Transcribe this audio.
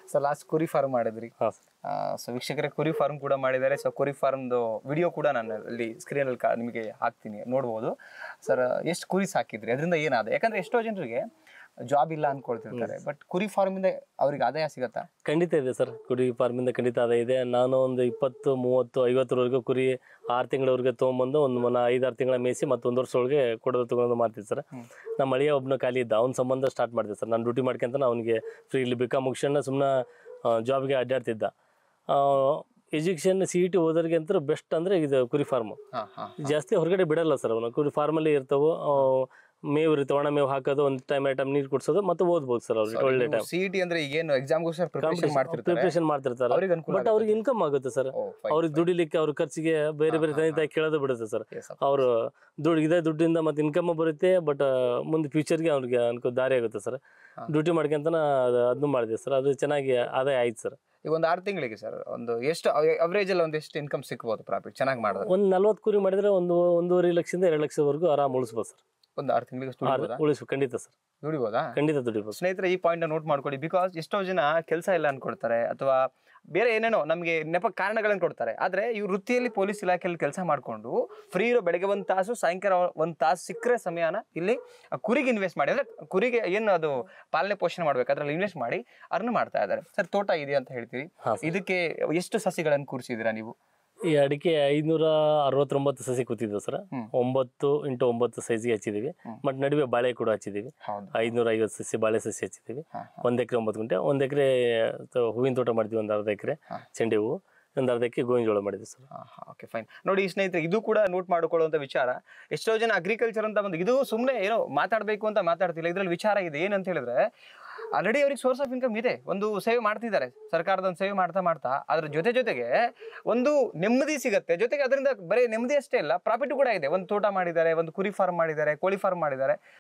So last ಕುರಿ farm ಮಾಡಿದ್ರಿ. So ವೀಕ್ಷಕರೇ ಕುರಿ ಫಾರ್ಮ್ ಕೂಡ ಮಾಡಿದ್ದಾರೆ. ಸೊ ಕುರಿ ಫಾರ್ಮ್ದು ವಿಡಿಯೋ ಕೂಡ ನಾನು ಅಲ್ಲಿ ಸ್ಕ್ರೀನಲ್ಲಿ ನಿಮಗೆ ಹಾಕ್ತೀನಿ, ನೋಡ್ಬೋದು. ಸರ್ ಎಷ್ಟು ಕುರಿ ಸಾಕಿದ್ರಿ, ಅದರಿಂದ ಏನಾದ? ಯಾಕಂದ್ರೆ ಎಷ್ಟೋ ಜನರಿಗೆ ಜಾಬ್ ಇಲ್ಲ ಅನ್ಕೊಳ್ತಿರ್ತಾರೆ, ಬಟ್ ಕುರಿ ಫಾರ್ಮ್ ಇಂದ ಅವ್ರಿಗೆ ಆದಾಯ ಸಿಗತ್ತಾ? ಖಂಡಿತ ಇದೆ ಸರ್, ಕುರಿ ಫಾರ್ಮಿಂದ ಖಂಡಿತ ಆದಾಯ ಇದೆ. ನಾನು ಒಂದು 20, 30, 50ವರೆಗೂ ಕುರಿ 6 ತಿಂಗಳವರೆಗೆ ತೊಗೊಂಬಂದು ಒಂದು 5-6 ತಿಂಗಳ ಮೇಯಿಸಿ ಮತ್ತು 1 ವರ್ಷ ಒಳಗೆ ಕೊಡೋದು ತಗೊಂಡು ಮಾಡ್ತೀವಿ ಸರ್. ನಮ್ಮ ಅಳಿಯ ಒಬ್ಬನ ಖಾಲಿ ಇದ್ದ, ಅವ್ನ ಸಂಬಂಧ ಸ್ಟಾರ್ಟ್ ಮಾಡಿದೆ ಸರ್. ನಾನು ಡ್ಯೂಟಿ ಮಾಡ್ಕೊಂತ ಅವನಿಗೆ ಫ್ರೀ ಇಲ್ಲಿ ಬೇಕಾ ಮುಗಿಸ್ಕೊಂಡು ಸುಮ್ಮನೆ ಜಾಬ್ಗೆ ಅಡ್ಡಾಡ್ತಿದ್ದ. ಎಜುಕೇಷನ್ CET ಓದೋರಿಗೆ ಅಂತ ಬೆಸ್ಟ್ ಅಂದರೆ ಇದು ಕುರಿ ಫಾರ್ಮು. ಜಾಸ್ತಿ ಹೊರಗಡೆ ಬಿಡಲ್ಲ ಸರ್ ಅವನು. ಕುರಿ ಫಾರ್ಮಲ್ಲಿ ಇರ್ತಾವೆ, ಮೇವು ಇರುತ್ತೆ, ಒಣ ಮೇವು ಹಾಕೋದು, ಒಂದು ಟೈಮ್ ನೀರು ಕುಡಿಸೋದು, ಮತ್ತೆ ಓದ್ಬೋದು ಸರ್ ಅವ್ರಿಗೆ ಒಳ್ಳೆ ಟೈಮ್. CET ಅಂದ್ರೆ ಈಗೇನು ಎಕ್ಸಾಮ್ಗೋಸ್ಕರ ಪ್ರಿಪರೇಷನ್ ಮಾಡ್ತಿರ್ತಾರೆ, ಬಟ್ ಅವ್ರಿಗೆ ಇನ್ಕಮ್ ಆಗುತ್ತೆ ಸರ್. ಅವ್ರಿಗೆ ದುಡಿಲಿಕ್ಕೆ ಅವ್ರ ಖರ್ಚಿಗೆ ಬೇರೆ ಬೇರೆ ತಂದೆ ತಾಯಿ ಕೇಳೋದು ಬಿಡುತ್ತೆ ಸರ್. ಅವರು ಇದೇ ದುಡ್ಡಿಂದ ಮತ್ತೆ ಇನ್ಕಮ್ ಬರುತ್ತೆ, ಬಟ್ ಮುಂದೆ ಫ್ಯೂಚರ್ಗೆ ಅವ್ರಿಗೆ ಅನ್ಕೋ ದಾರಿ ಆಗುತ್ತೆ ಸರ್. ಡ್ಯೂಟಿ ಮಾಡ್ಕೊಂತನ ಅದನ್ನು ಮಾಡಿದೆ ಸರ್, ಅದು ಚೆನ್ನಾಗಿ ಆದಾಯ ಆಯ್ತು ಸರ್. ಈಗ ಒಂದು 6 ತಿಂಗಳಿಗೆ ಸರ್ ಒಂದು ಎಷ್ಟು ಅವರೇಜ್ ಅಲ್ಲಿ ಒಂದು ಎಷ್ಟು ಇನ್ಕಮ್ ಸಿಕ್ಬೋದು ಪ್ರಾಫಿಟ್ ಚೆನ್ನಾಗಿ ಮಾಡಿದ್ರೆ? ಒಂದು 40 ಕುರಿ ಮಾಡಿದ್ರೆ 1.5 ಲಕ್ಷದಿಂದ 2 ಲಕ್ಷವರೆಗೂ ಆರಾಮ್ ಉಳಿಸ್ಬೋದು ಸರ್. ಒಂದು 6 ತಿಂಗಳಿಗೆ ಉಳಿಸ್ಬೋದು, ಖಂಡಿತ ಸರ್, ದುಡಿಬೋದಾ? ಖಂಡಿತ ದುಡಿಬೋದು. ಸ್ನೇಹಿತರೆ, ಈ ಪಾಯಿಂಟ್ ನೋಟ್ ಮಾಡ್ಕೊಳ್ಳಿ. ಬಿಕಾಸ್ ಎಷ್ಟೋ ಜನ ಕೆಲಸ ಇಲ್ಲ ಅನ್ಕೊಡ್ತಾರೆ, ಅಥವಾ ಬೇರೆ ಏನೇನೋ ನಮಗೆ ನೆಪ ಕಾರಣಗಳನ್ನು ಕೊಡ್ತಾರೆ. ಆದರೆ ಈ ವೃತ್ತಿಯಲ್ಲಿ ಪೊಲೀಸ್ ಇಲಾಖೆಯಲ್ಲಿ ಕೆಲಸ ಮಾಡಿಕೊಂಡು ಫ್ರೀ ಇರೋ ಬೆಳಗ್ಗೆ 1 ತಾಸು, ಸಾಯಂಕಾಲ 1 ತಾಸು ಸಿಕ್ಕರೆ ಸಮಯನ ಇಲ್ಲಿ ಕುರಿಗೆ ಇನ್ವೆಸ್ಟ್ ಮಾಡಿ, ಅಂದರೆ ಕುರಿಗೆ ಏನು ಅದು ಪಾಲನೆ ಪೋಷಣೆ ಮಾಡ್ಬೇಕು ಅದ್ರಲ್ಲಿ ಇನ್ವೆಸ್ಟ್ ಮಾಡಿ ಅರ್ನ್ ಮಾಡ್ತಾ ಇದ್ದಾರೆ. ಸರ್ ತೋಟ ಇದೆ ಅಂತ ಹೇಳ್ತೀವಿ, ಇದಕ್ಕೆ ಎಷ್ಟು ಸಸಿಗಳನ್ನು ಕೂರಿಸಿದ್ದೀರಾ ನೀವು? ಈ ಅಡಿಕೆ 569 ಸಸಿ ಕೂತಿದ್ವು ಸರ್. 9x9 ಸೈಜ್ಗೆ ಹಚ್ಚಿದೀವಿ. ಮತ್ತು ನಡುವೆ ಬಾಳೆ ಕೂಡ ಹಚ್ಚಿದೀವಿ. 550 ಸಸಿ ಬಾಳೆ ಸಸಿ ಹಚ್ಚಿದೀವಿ. 1 ಎಕರೆ 9 ಗುಂಟೆ. 1 ಎಕರೆ ಹೂವಿನ ತೋಟ ಮಾಡಿದ್ವಿ, ಒಂದು ಅರ್ಧ ಎಕರೆ ಚೆಂಡೆ ಹೂವು, ಒಂದು ಅರ್ಧ ಎಕರೆ ಗೋವಿನ ಜೋಳ ಮಾಡಿದ್ವಿ ಸರ್. Okay, fine. ನೋಡಿ ಸ್ನೇಹಿತರೆ, ಇದು ಕೂಡ ನೋಟ್ ಮಾಡಿಕೊಳ್ಳುವಂಥ ವಿಚಾರ. ಎಷ್ಟೋ ಜನ ಅಗ್ರಿಕಲ್ಚರ್ ಅಂತ ಬಂದು ಇದು ಸುಮ್ಮನೆ ಏನೋ ಮಾತಾಡಬೇಕು ಅಂತ ಮಾತಾಡ್ತಿಲ್ಲ. ಇದರಲ್ಲಿ ವಿಚಾರ ಇದೆ. ಏನಂತ ಹೇಳಿದ್ರೆ, ಆಲ್ರೆಡಿ ಅವ್ರಿಗೆ ಸೋರ್ಸ್ ಆಫ್ ಇನ್ಕಮ್ ಇದೆ, ಒಂದು ಸೇವೆ ಮಾಡ್ತಿದ್ದಾರೆ, ಸರ್ಕಾರದ ಒಂದು ಸೇವೆ ಮಾಡ್ತಾ ಅದ್ರ ಜೊತೆಗೆ ಒಂದು ನೆಮ್ಮದಿ ಸಿಗುತ್ತೆ. ಜೊತೆಗೆ ಅದರಿಂದ ಬರೀ ನೆಮ್ಮದಿ ಅಷ್ಟೇ ಇಲ್ಲ, ಪ್ರಾಫಿಟ್ ಕೂಡ ಇದೆ. ಒಂದು ತೋಟ ಮಾಡಿದ್ದಾರೆ, ಒಂದು ಕುರಿ ಫಾರ್ಮ್ ಮಾಡಿದ್ದಾರೆ, ಕೋಳಿ ಫಾರ್ಮ್ ಮಾಡಿದ್ದಾರೆ.